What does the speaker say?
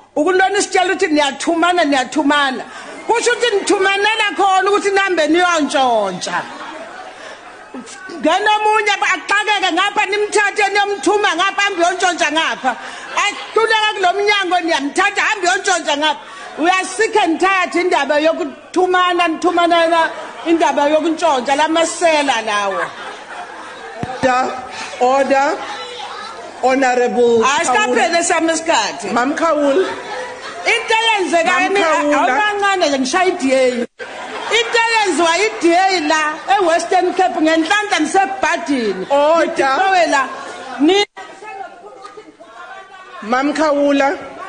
ukulona isitshela ukuthi niyathumana kusho ukuthi nithumanela khona ukuthi nihambe niyontshontsha ngenomunye aqhakeke ngapha nimthathe niyomthuma ngapha hambe yontshontsha ngapha ahluleka kulomnyango niyamthatha hambe yontshontsha ngapha we are sick and tired indaba yokuthumana indaba yokuntshontsha lamasela lawo order honorable Asiqaphele sami isikhathi Mam Khawula into eyenzeka awumancane nje ngishaya iDA into eyenziwa iDA la eWestern Cape ngenhlanhla nisebhadini order la ni Mam Khawula